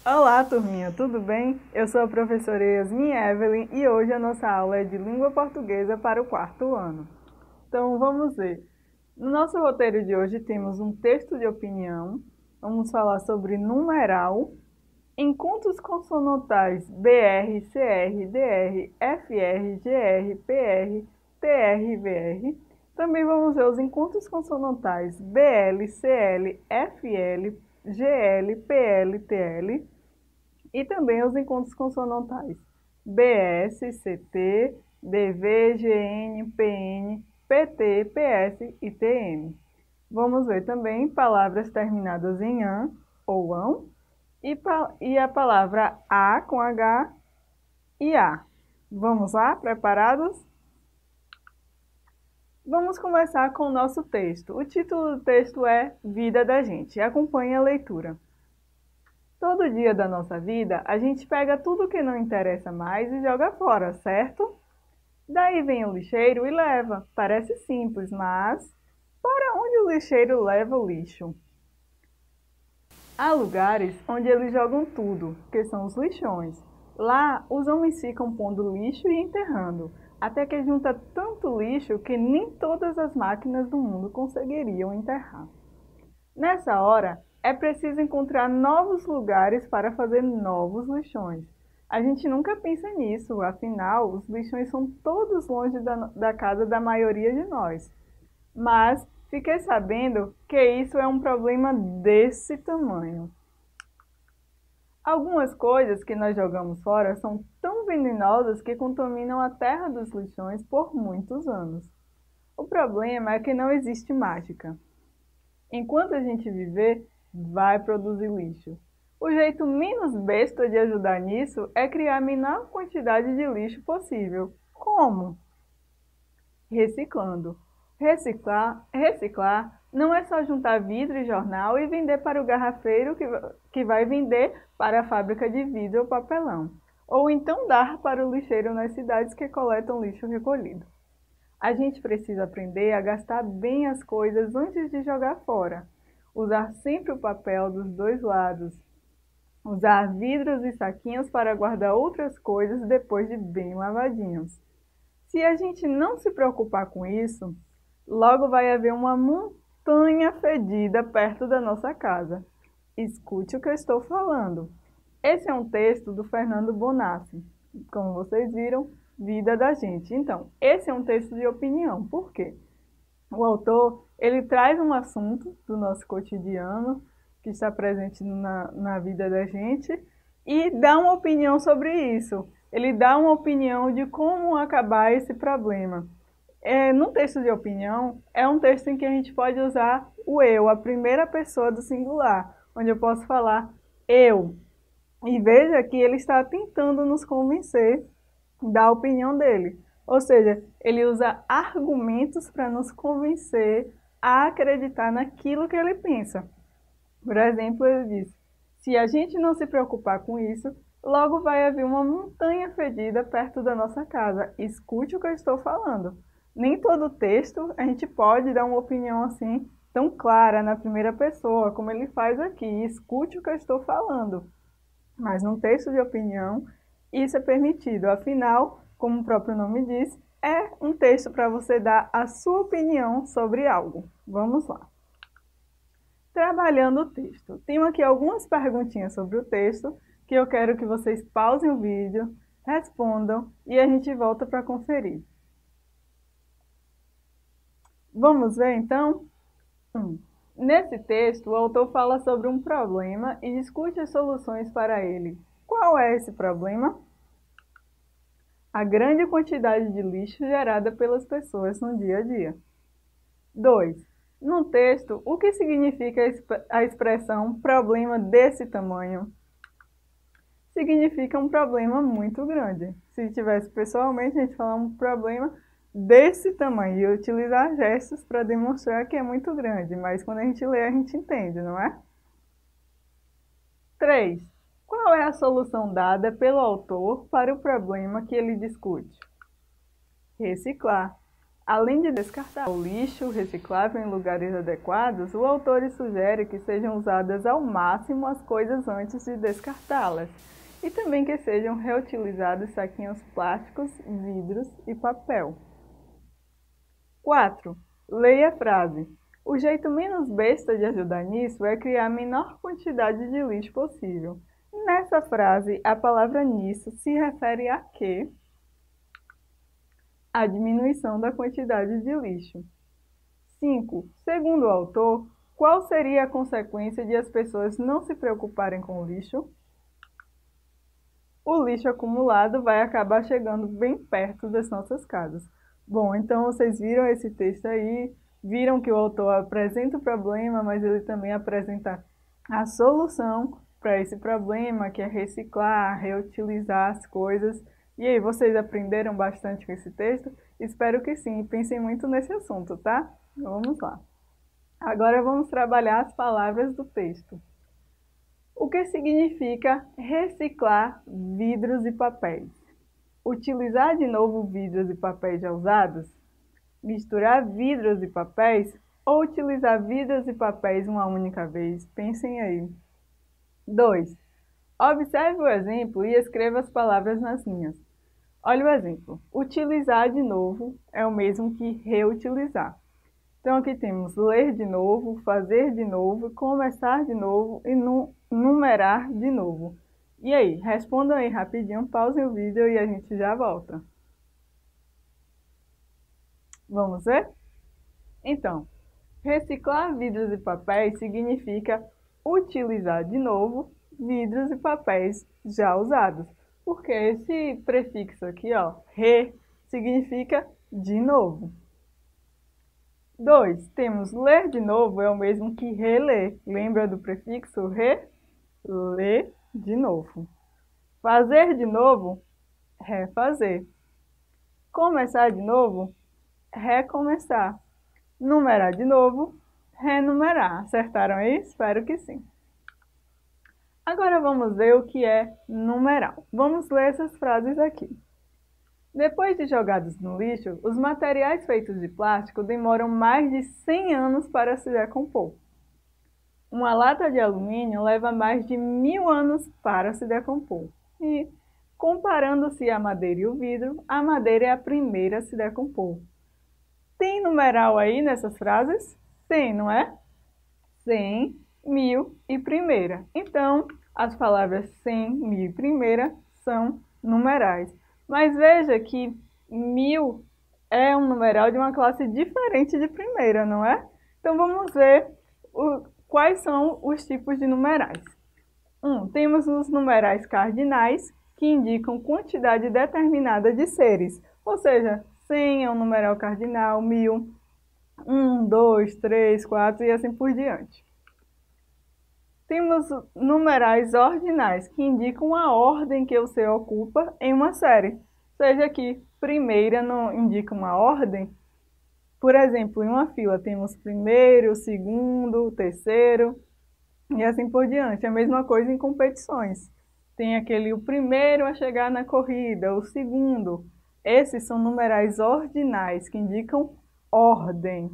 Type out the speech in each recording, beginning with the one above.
Olá, turminha, tudo bem? Eu sou a professora Yasmin Evelyn e hoje a nossa aula é de língua portuguesa para o quarto ano. Então, vamos ver. No nosso roteiro de hoje temos um texto de opinião, vamos falar sobre numeral, encontros consonantais BR, CR, DR, FR, GR, PR, TR, VR. Também vamos ver os encontros consonantais BL, CL, FL, GL, PL, TL. E também os encontros consonantais BS, CT, DV, GN, PN, PT, PS e TM. Vamos ver também palavras terminadas em AN ou AN e a palavra A com H e A. Vamos lá? Preparados? Vamos começar com o nosso texto. O título do texto é Vida da Gente. Acompanhe a leitura. Todo dia da nossa vida, a gente pega tudo que não interessa mais e joga fora, certo? Daí vem o lixeiro e leva. Parece simples, mas para onde o lixeiro leva o lixo? Há lugares onde eles jogam tudo, que são os lixões. Lá, os homens ficam pondo lixo e enterrando, até que junta tanto lixo que nem todas as máquinas do mundo conseguiriam enterrar. Nessa hora, é preciso encontrar novos lugares para fazer novos lixões. A gente nunca pensa nisso, afinal, os lixões são todos longe da casa da maioria de nós. Mas fiquei sabendo que isso é um problema desse tamanho. Algumas coisas que nós jogamos fora são tão venenosas que contaminam a terra dos lixões por muitos anos. O problema é que não existe mágica. Enquanto a gente viver, vai produzir lixo. O jeito menos besta de ajudar nisso é criar a menor quantidade de lixo possível. Como? Reciclando. Reciclar não é só juntar vidro e jornal e vender para o garrafeiro que vai vender para a fábrica de vidro ou papelão. Ou então dar para o lixeiro nas cidades que coletam lixo recolhido. A gente precisa aprender a gastar bem as coisas antes de jogar fora. Usar sempre o papel dos dois lados. Usar vidros e saquinhos para guardar outras coisas depois de bem lavadinhos. Se a gente não se preocupar com isso, logo vai haver uma montanha fedida perto da nossa casa. Escute o que eu estou falando. Esse é um texto do Fernando Bonassi. Como vocês viram, Vida da Gente. Então, esse é um texto de opinião. Por quê? O autor, ele traz um assunto do nosso cotidiano, que está presente na vida da gente, e dá uma opinião sobre isso. Ele dá uma opinião de como acabar esse problema. No texto de opinião, é um texto em que a gente pode usar o eu, a primeira pessoa do singular, onde eu posso falar eu. E veja que ele está tentando nos convencer da opinião dele. Ou seja, ele usa argumentos para nos convencer a acreditar naquilo que ele pensa. Por exemplo, ele diz: se a gente não se preocupar com isso, logo vai haver uma montanha fedida perto da nossa casa. Escute o que eu estou falando. Nem todo texto a gente pode dar uma opinião assim tão clara na primeira pessoa, como ele faz aqui. Escute o que eu estou falando. Mas num texto de opinião, isso é permitido. Afinal, como o próprio nome diz, é um texto para você dar a sua opinião sobre algo. Vamos lá. Trabalhando o texto. Tenho aqui algumas perguntinhas sobre o texto que eu quero que vocês pausem o vídeo, respondam e a gente volta para conferir. Vamos ver então? Nesse texto, o autor fala sobre um problema e discute as soluções para ele. Qual é esse problema? A grande quantidade de lixo gerada pelas pessoas no dia a dia. 2. No texto, o que significa a expressão problema desse tamanho? Significa um problema muito grande. Se tivesse pessoalmente, a gente fala um problema desse tamanho e utilizar gestos para demonstrar que é muito grande, mas quando a gente lê, a gente entende, não é? 3. Qual é a solução dada pelo autor para o problema que ele discute? Reciclar. Além de descartar o lixo reciclável em lugares adequados, o autor sugere que sejam usadas ao máximo as coisas antes de descartá-las, e também que sejam reutilizados saquinhos plásticos, vidros e papel. 4. Leia a frase. O jeito menos besta de ajudar nisso é criar a menor quantidade de lixo possível. Nessa frase, a palavra nisso se refere a quê? A diminuição da quantidade de lixo. 5. Segundo o autor, qual seria a consequência de as pessoas não se preocuparem com o lixo? O lixo acumulado vai acabar chegando bem perto das nossas casas. Bom, então vocês viram esse texto aí, viram que o autor apresenta o problema, mas ele também apresenta a solução para esse problema, que é reciclar, reutilizar as coisas. E aí, vocês aprenderam bastante com esse texto? Espero que sim, pensem muito nesse assunto, tá? Vamos lá. Agora vamos trabalhar as palavras do texto. O que significa reciclar vidros e papéis? Utilizar de novo vidros e papéis já usados? Misturar vidros e papéis? Ou utilizar vidros e papéis uma única vez? Pensem aí. 2. Observe o exemplo e escreva as palavras nas linhas. Olha o exemplo. Utilizar de novo é o mesmo que reutilizar. Então, aqui temos ler de novo, fazer de novo, começar de novo e numerar de novo. E aí, respondam aí rapidinho, pausem o vídeo e a gente já volta. Vamos ver? Então, reciclar vidros e papéis significa utilizar de novo vidros e papéis já usados. Porque esse prefixo aqui, ó, re, significa de novo. 2. Temos ler de novo é o mesmo que reler. Lembra do prefixo re? Ler de novo. Fazer de novo, refazer. Começar de novo, recomeçar. Numerar de novo, renumerar. Acertaram aí? Espero que sim. Agora vamos ver o que é numeral. Vamos ler essas frases aqui. Depois de jogados no lixo, os materiais feitos de plástico demoram mais de 100 anos para se decompor. Uma lata de alumínio leva mais de 1000 anos para se decompor. E, comparando-se a madeira e o vidro, a madeira é a primeira a se decompor. Tem numeral aí nessas frases? Tem, não é? 100, 1000 e primeira. Então, as palavras 100, 1000 e primeira são numerais. Mas veja que 1000 é um numeral de uma classe diferente de primeira, não é? Então, vamos ver quais são os tipos de numerais. Temos os numerais cardinais, que indicam quantidade determinada de seres. Ou seja, 100 é um numeral cardinal, 1000, 1, 2, 3, 4 e assim por diante. Temos numerais ordinais, que indicam a ordem que o ser ocupa em uma série. Seja que primeira não indica uma ordem. Por exemplo, em uma fila temos primeiro, segundo, terceiro e assim por diante. A mesma coisa em competições. Tem o primeiro a chegar na corrida, o segundo. Esses são numerais ordinais, que indicam ordem.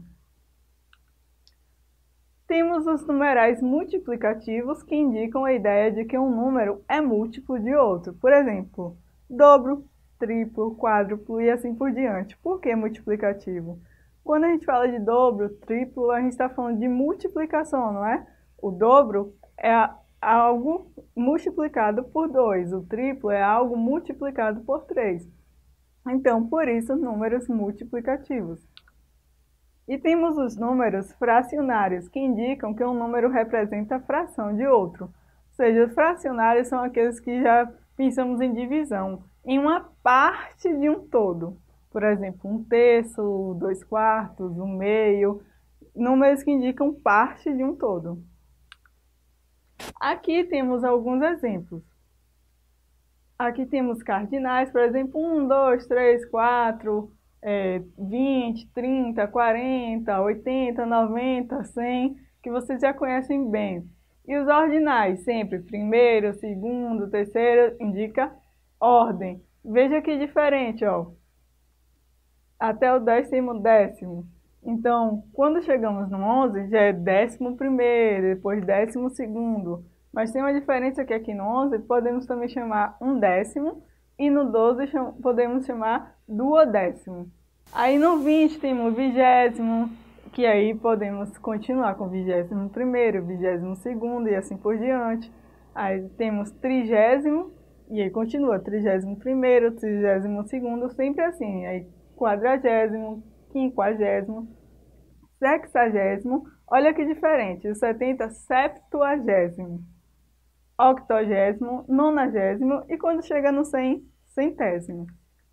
Temos os numerais multiplicativos, que indicam a ideia de que um número é múltiplo de outro. Por exemplo, dobro, triplo, quádruplo e assim por diante. Por que multiplicativo? Quando a gente fala de dobro, triplo, a gente está falando de multiplicação, não é? O dobro é algo multiplicado por 2, o triplo é algo multiplicado por 3. Então, por isso, números multiplicativos. E temos os números fracionários, que indicam que um número representa a fração de outro. Ou seja, os fracionários são aqueles que já pensamos em divisão, em uma parte de um todo. Por exemplo, 1/3, 2/4, 1/2, números que indicam parte de um todo. Aqui temos alguns exemplos. Aqui temos cardinais, por exemplo, 1, 2, 3, 4, 20, 30, 40, 80, 90, 100, que vocês já conhecem bem. E os ordinais, sempre primeiro, segundo, terceiro, indica ordem. Veja que diferente, ó. Até o 10 temos décimo. Então, quando chegamos no 11, já é 11º, depois 12º. Mas tem uma diferença que aqui no 11 podemos também chamar um décimo e no 12 podemos chamar duodécimo. Aí no 20 temos o 20º, que aí podemos continuar com o 21º, 22º e assim por diante. Aí temos 30º, e aí continua 31º, 32º, sempre assim. Aí 40º, 50º, 60º, olha que diferente, o 70, 70º, 80º, 90º e quando chega no 100, centésimo.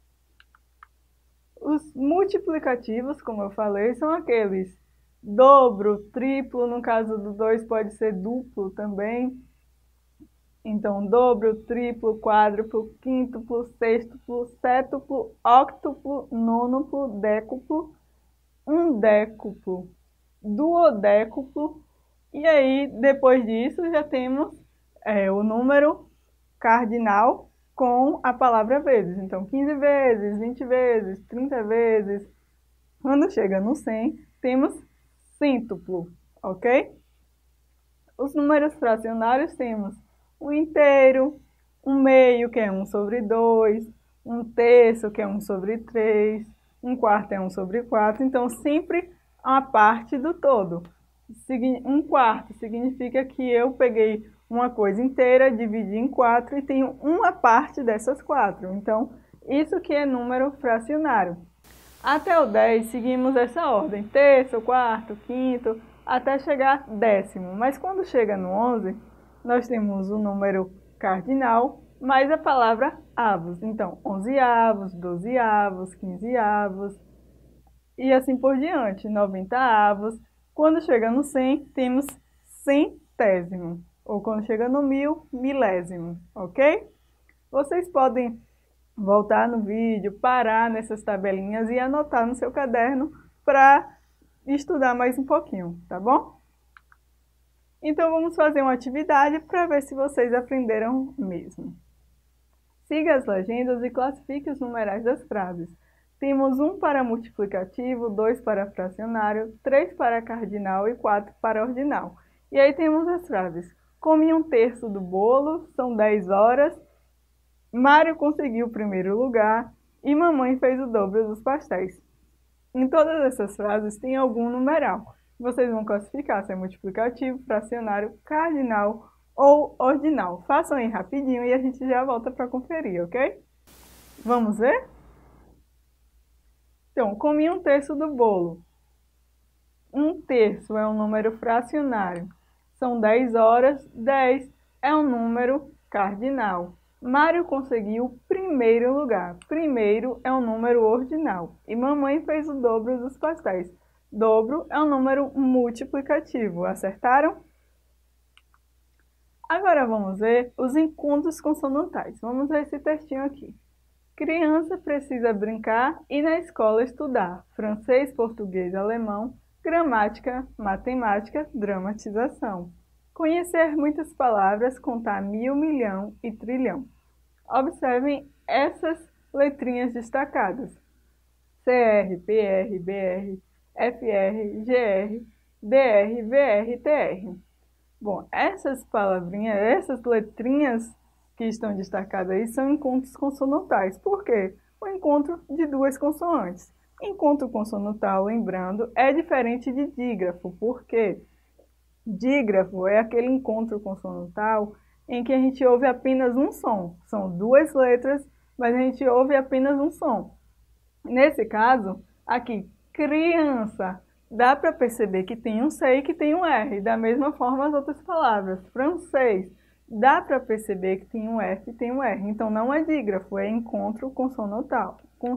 Os multiplicativos, como eu falei, são aqueles dobro, triplo, no caso do 2 pode ser duplo também. Então, dobro, triplo, quádruplo, quíntuplo, sextuplo, sétuplo, octuplo, nônuplo, décuplo, undécuplo, duodécuplo. E aí, depois disso, já temos o número cardinal com a palavra vezes. Então, 15 vezes, 20 vezes, 30 vezes. Quando chega no 100, temos cêntuplo, ok? Os números fracionários temos um inteiro, um meio, que é 1 sobre 2, um terço, que é 1 sobre 3, um quarto é 1 sobre 4. Então, sempre a parte do todo. Um quarto significa que eu peguei uma coisa inteira, dividi em 4 e tenho uma parte dessas 4. Então, isso que é número fracionário. Até o 10, seguimos essa ordem, terço, quarto, quinto, até chegar décimo. Mas quando chega no 11, nós temos o número cardinal, mais a palavra avos. Então, 11avos, 12avos, 15avos, e assim por diante, 90avos. Quando chega no 100, temos centésimo. Ou quando chega no 1000, milésimo, ok? Vocês podem voltar no vídeo, parar nessas tabelinhas e anotar no seu caderno para estudar mais um pouquinho, tá bom? Então, vamos fazer uma atividade para ver se vocês aprenderam mesmo. Siga as legendas e classifique os numerais das frases. Temos 1 para multiplicativo, 2 para fracionário, 3 para cardinal e 4 para ordinal. E aí temos as frases. Comi um terço do bolo, são 10 horas. Mário conseguiu o primeiro lugar e mamãe fez o dobro dos pastéis. Em todas essas frases tem algum numeral. Vocês vão classificar se é multiplicativo, fracionário, cardinal ou ordinal. Façam aí rapidinho e a gente já volta para conferir, ok? Vamos ver? Então, comi um terço do bolo. Um terço é um número fracionário. São 10 horas, 10 é um número cardinal. Mário conseguiu o primeiro lugar. Primeiro é um número ordinal. E mamãe fez o dobro dos pastéis. Dobro é um número multiplicativo. Acertaram? Agora vamos ver os encontros consonantais. Vamos ver esse textinho aqui. Criança precisa brincar e na escola estudar francês, português, alemão, gramática, matemática, dramatização. Conhecer muitas palavras, contar 1000, milhão e trilhão. Observem essas letrinhas destacadas. CR, PR, BR, FR, GR, DR, VR, TR. Bom, essas palavrinhas, essas letrinhas que estão destacadas aí são encontros consonantais. Por quê? O encontro de duas consoantes. Encontro consonantal, lembrando, é diferente de dígrafo. Por quê? Dígrafo é aquele encontro consonantal em que a gente ouve apenas um som. São duas letras, mas a gente ouve apenas um som. Nesse caso, aqui, criança, dá para perceber que tem um C e que tem um R. Da mesma forma as outras palavras. Francês, dá para perceber que tem um F e tem um R. Então, não é dígrafo, é encontro consonantal.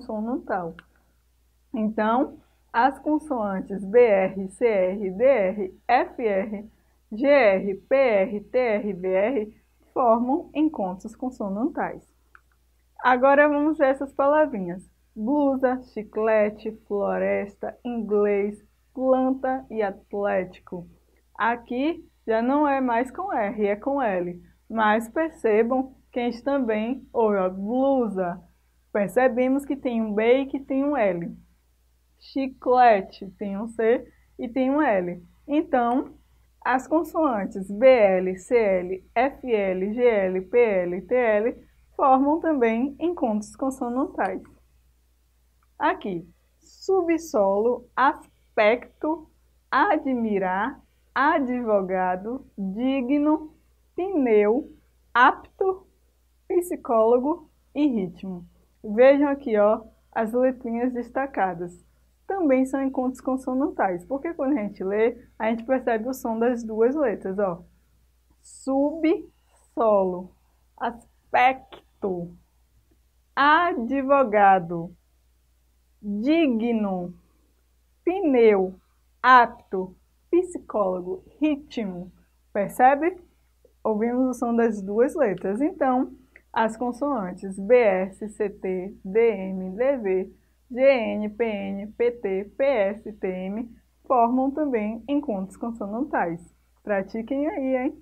Então, as consoantes BR, CR, DR, FR, GR, PR, TR, VR formam encontros consonantais. Agora vamos ver essas palavrinhas. Blusa, chiclete, floresta, inglês, planta e atlético. Aqui já não é mais com R, é com L. Mas percebam que a gente também ouve a blusa. Percebemos que tem um B e que tem um L. chiclete, tem um C e tem um L. Então, as consoantes BL, CL, FL, GL, PL e TL formam também encontros consonantais. Aqui, subsolo, aspecto, admirar, advogado, digno, pneu, apto, psicólogo e ritmo. Vejam aqui, ó, as letrinhas destacadas. Também são encontros consonantais, porque quando a gente lê, a gente percebe o som das duas letras, ó. Subsolo, aspecto, advogado, digno, pneu, apto, psicólogo, ritmo. Percebe? Ouvimos o som das duas letras. Então, as consoantes BS, CT, DM, DV, GN, PN, PT, PS, TM formam também encontros consonantais. Pratiquem aí, hein?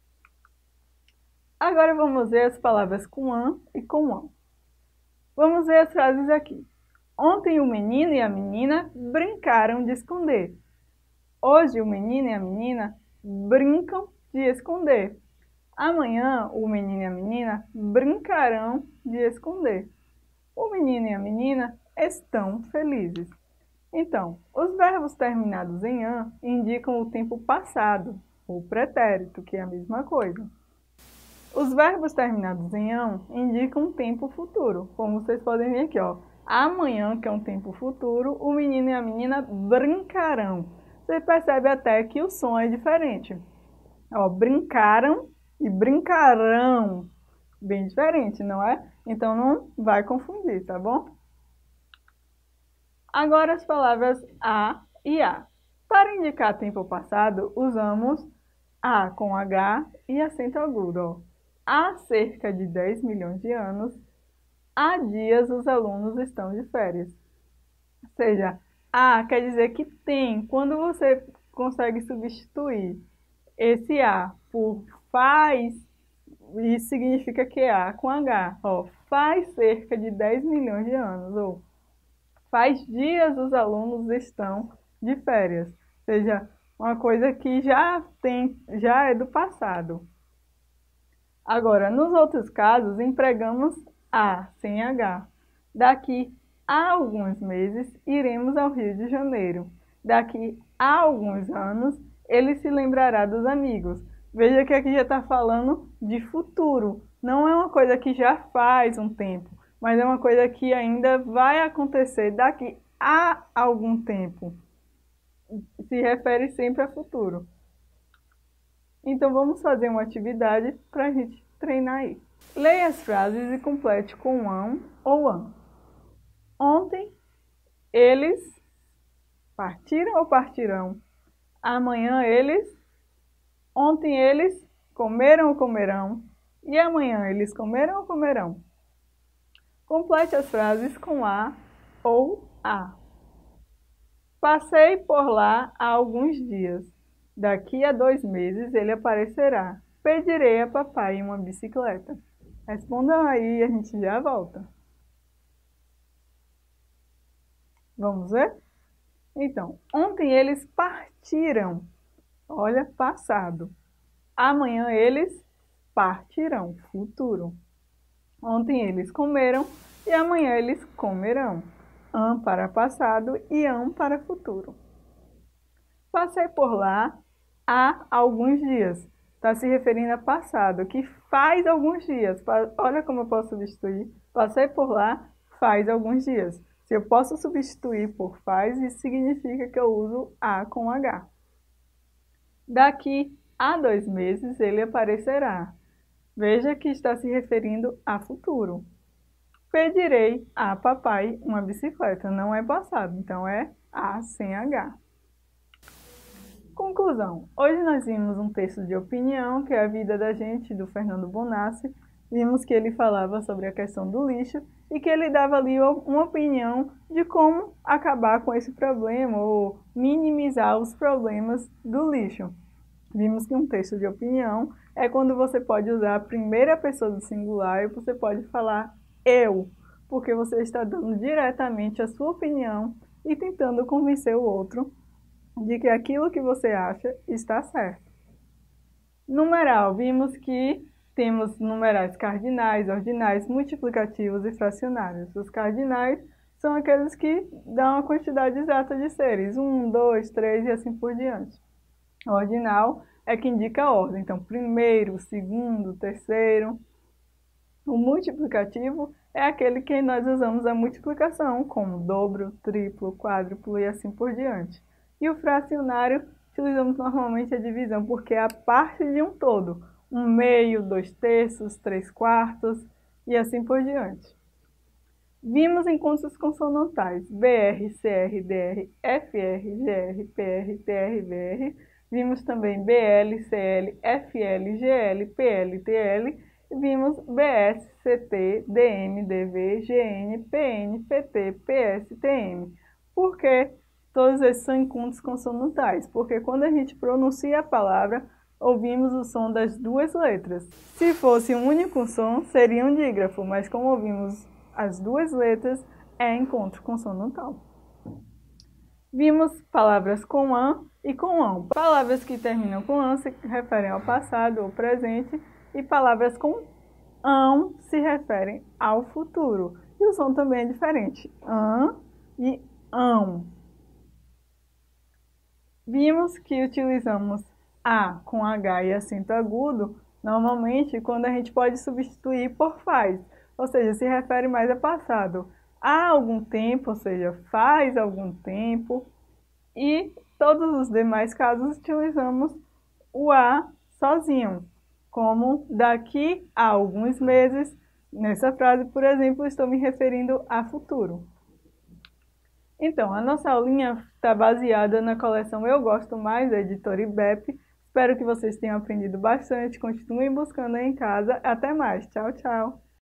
Agora vamos ver as palavras com an e com ão. Vamos ver as frases aqui. Ontem o menino e a menina brincaram de esconder. Hoje o menino e a menina brincam de esconder. Amanhã o menino e a menina brincarão de esconder. O menino e a menina estão felizes. Então, os verbos terminados em an indicam o tempo passado, ou pretérito, que é a mesma coisa. Os verbos terminados em ão indicam um tempo futuro, como vocês podem ver aqui, ó. Amanhã, que é um tempo futuro, o menino e a menina brincarão. Você percebe até que o som é diferente. Ó, brincaram e brincarão. Bem diferente, não é? Então não vai confundir, tá bom? Agora as palavras a e a. Para indicar tempo passado, usamos a com H e acento agudo, ó. Há cerca de 10 milhões de anos, há dias os alunos estão de férias. Ou seja, a quer dizer que tem. Quando você consegue substituir esse a por faz, isso significa que é a com H. Ó, faz cerca de 10 milhões de anos. Ou faz dias os alunos estão de férias. Ou seja, uma coisa que já é do passado. Agora, nos outros casos, empregamos a sem H. Daqui a alguns meses, iremos ao Rio de Janeiro. Daqui a alguns anos, ele se lembrará dos amigos. Veja que aqui já está falando de futuro. Não é uma coisa que já faz um tempo, mas é uma coisa que ainda vai acontecer daqui a algum tempo. Se refere sempre a futuro. Então, vamos fazer uma atividade para a gente treinar aí. Leia as frases e complete com ão ou an. Ontem, eles partiram ou partirão? Amanhã, eles. Ontem, eles comeram ou comerão? E amanhã, eles comeram ou comerão? Complete as frases com a ou a. Passei por lá há alguns dias. Daqui a 2 meses ele aparecerá. Pedirei a papai uma bicicleta. Respondam aí e a gente já volta. Vamos ver? Então, ontem eles partiram. Olha, passado. Amanhã eles partirão, futuro. Ontem eles comeram e amanhã eles comerão. An para passado e an para futuro. Passei por lá há alguns dias. Está se referindo a passado, que faz alguns dias. Olha como eu posso substituir. Passei por lá faz alguns dias. Se eu posso substituir por faz, isso significa que eu uso a com H. Daqui a 2 meses ele aparecerá. Veja que está se referindo a futuro. Pedirei a papai uma bicicleta. Não é passado, então é a sem H. Conclusão. Hoje nós vimos um texto de opinião, que é A Vida da Gente, do Fernando Bonassi. Vimos que ele falava sobre a questão do lixo e que ele dava ali uma opinião de como acabar com esse problema ou minimizar os problemas do lixo. Vimos que um texto de opinião é quando você pode usar a primeira pessoa do singular e você pode falar eu, porque você está dando diretamente a sua opinião e tentando convencer o outro de que aquilo que você acha está certo. Numeral, vimos que temos numerais cardinais, ordinais, multiplicativos e fracionários. Os cardinais são aqueles que dão a quantidade exata de seres, 1, 2, 3 e assim por diante. O ordinal é que indica a ordem, então primeiro, segundo, terceiro. O multiplicativo é aquele que nós usamos a multiplicação, como dobro, triplo, quádruplo e assim por diante. E o fracionário, utilizamos normalmente a divisão, porque é a parte de um todo. 1/2, 2/3, 3/4 e assim por diante. Vimos encontros consonantais, BR, CR, DR, FR, GR, PR, TR, VR. Vimos também BL, CL, FL, GL, PL, TL. Vimos BS, CT, DM, DV, GN, PN, PT, PS, TM. Por que todos esses são encontros consonantais? Porque quando a gente pronuncia a palavra, ouvimos o som das duas letras. Se fosse um único som, seria um dígrafo, mas como ouvimos as duas letras, é encontro consonantal. Vimos palavras com an e com ão. Palavras que terminam com an se referem ao passado ou presente, e palavras com ão se referem ao futuro. E o som também é diferente, an e ão. Vimos que utilizamos a com H e acento agudo, normalmente quando a gente pode substituir por faz, ou seja, se refere mais a passado. Há algum tempo, ou seja, faz algum tempo, e todos os demais casos utilizamos o a sozinho, como daqui a alguns meses. Nessa frase, por exemplo, estou me referindo a futuro. Então, a nossa aulinha está baseada na coleção Eu Gosto Mais, da editora IBEP. Espero que vocês tenham aprendido bastante. Continuem buscando aí em casa. Até mais. Tchau, tchau.